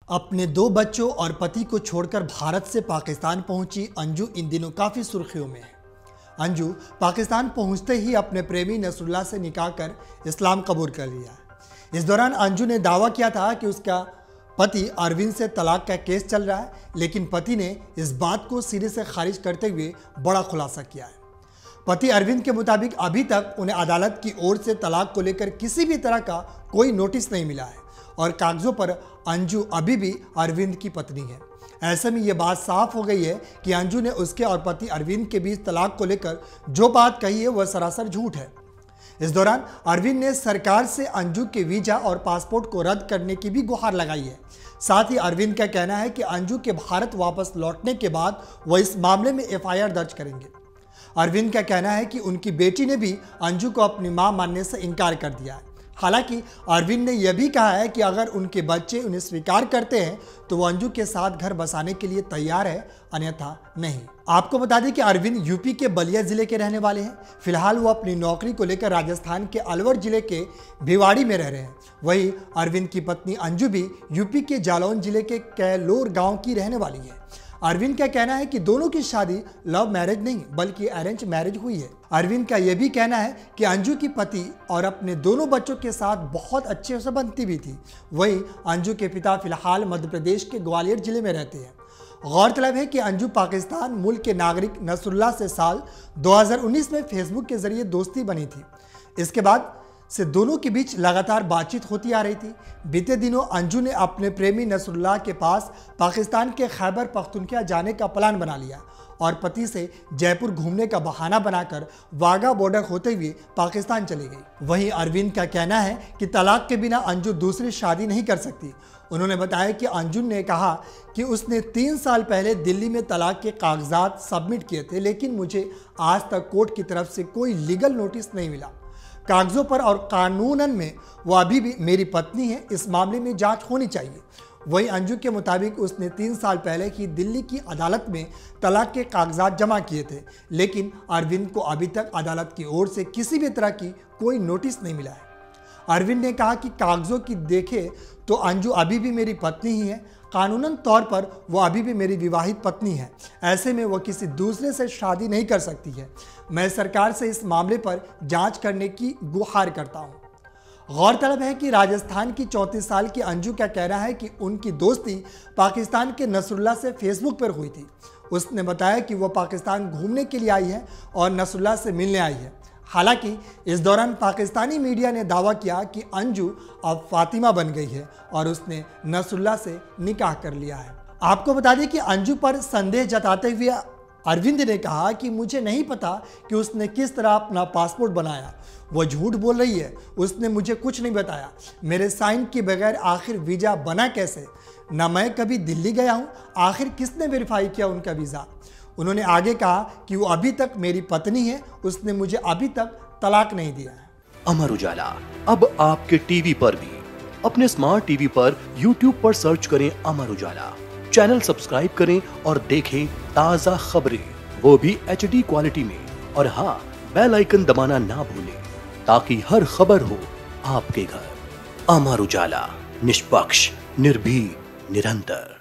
अपने दो बच्चों और पति को छोड़कर भारत से पाकिस्तान पहुंची अंजू इन दिनों काफ़ी सुर्खियों में है। अंजू पाकिस्तान पहुंचते ही अपने प्रेमी नसरुल्लाह से निकाह कर इस्लाम कबूल कर लिया। इस दौरान अंजू ने दावा किया था कि उसका पति अरविंद से तलाक का केस चल रहा है, लेकिन पति ने इस बात को सिरे से खारिज करते हुए बड़ा खुलासा किया है। पति अरविंद के मुताबिक अभी तक उन्हें अदालत की ओर से तलाक को लेकर किसी भी तरह का कोई नोटिस नहीं मिला है और कागजों पर अंजू अभी भी अरविंद की पत्नी है। ऐसे में ये बात साफ हो गई है कि अंजू ने उसके और पति अरविंद के बीच तलाक को लेकर जो बात कही है वह सरासर झूठ है। इस दौरान अरविंद ने सरकार से अंजू के वीजा और पासपोर्ट को रद्द करने की भी गुहार लगाई है। साथ ही अरविंद का कहना है कि अंजू के भारत वापस लौटने के बाद वह इस मामले में एफआईआर दर्ज करेंगे। अरविंद का कहना है कि उनकी बेटी ने भी अंजू को अपनी मां मानने से इनकार कर दिया है। हालांकि अरविंद ने यह भी कहा है कि अगर उनके बच्चे उन्हें स्वीकार करते हैं तो वो अंजू के साथ घर बसाने के लिए तैयार है, अन्यथा नहीं। आपको बता दें कि अरविंद यूपी के बलिया जिले के रहने वाले हैं। फिलहाल वो अपनी नौकरी को लेकर राजस्थान के अलवर जिले के भिवाड़ी में रह रहे हैं। वहीं अरविंद की पत्नी अंजू भी यूपी के जालौन जिले के कैलोर गाँव की रहने वाली है। अरविंद का कहना है कि दोनों की शादी लव मैरिज नहीं बल्कि अरेंज मैरिज हुई है। अरविंद का यह भी कहना है कि अंजू की पति और अपने दोनों बच्चों के साथ बहुत अच्छे से बनती भी थी। वहीं अंजू के पिता फिलहाल मध्य प्रदेश के ग्वालियर जिले में रहते हैं। गौरतलब है कि अंजू पाकिस्तान मूल के नागरिक नसरुल्लाह से साल 2019 में फेसबुक के जरिए दोस्ती बनी थी। इसके बाद से दोनों के बीच लगातार बातचीत होती आ रही थी। बीते दिनों अंजू ने अपने प्रेमी नसरुल्लाह के पास पाकिस्तान के खैबर पख्तूनख्वा जाने का प्लान बना लिया और पति से जयपुर घूमने का बहाना बनाकर वाघा बॉर्डर होते हुए पाकिस्तान चली गई। वहीं अरविंद का कहना है कि तलाक के बिना अंजू दूसरी शादी नहीं कर सकती। उन्होंने बताया कि अंजू ने कहा कि उसने 3 साल पहले दिल्ली में तलाक के कागजात सबमिट किए थे, लेकिन मुझे आज तक कोर्ट की तरफ से कोई लीगल नोटिस नहीं मिला। कागजों पर और कानूनन में वो अभी भी मेरी पत्नी है, इस मामले में जांच होनी चाहिए। वहीं अंजू के मुताबिक उसने 3 साल पहले ही दिल्ली की अदालत में तलाक के कागजात जमा किए थे, लेकिन अरविंद को अभी तक अदालत की ओर से किसी भी तरह की कोई नोटिस नहीं मिला है। अरविंद ने कहा कि कागजों की देखें तो अंजू अभी भी मेरी पत्नी ही है, कानूनन तौर पर वो अभी भी मेरी विवाहित पत्नी है। ऐसे में वो किसी दूसरे से शादी नहीं कर सकती है। मैं सरकार से इस मामले पर जांच करने की गुहार करता हूं। गौरतलब है कि राजस्थान की 34 साल की अंजू का कहना है कि उनकी दोस्ती पाकिस्तान के नसरुल्लाह से फेसबुक पर हुई थी। उसने बताया कि वो पाकिस्तान घूमने के लिए आई है और नसरुल्लाह से मिलने आई है। हालांकि इस दौरान पाकिस्तानी मीडिया ने दावा किया कि अंजू अब फातिमा बन गई है और उसने नसरुल्लाह से निकाह कर लिया है। आपको बता दें कि अंजू पर संदेह जताते हुए अरविंद ने कहा कि मुझे नहीं पता कि उसने किस तरह अपना पासपोर्ट बनाया। वो झूठ बोल रही है, उसने मुझे कुछ नहीं बताया। मेरे साइन के बगैर आखिर वीज़ा बना कैसे? ना मैं कभी दिल्ली गया हूँ, आखिर किसने वेरीफाई किया उनका वीज़ा? उन्होंने आगे कहा कि वो अभी तक मेरी पत्नी है, उसने मुझे अभी तक तलाक नहीं दिया है। अमर उजाला अब आपके टीवी पर भी। अपने स्मार्ट टीवी पर YouTube पर सर्च करें अमर उजाला, चैनल सब्सक्राइब करें और देखें ताज़ा खबरें, वो भी HD क्वालिटी में। और हाँ, बेल आइकन दबाना ना भूलें ताकि हर खबर हो आपके घर। अमर उजाला, निष्पक्ष, निर्भीक, निरंतर।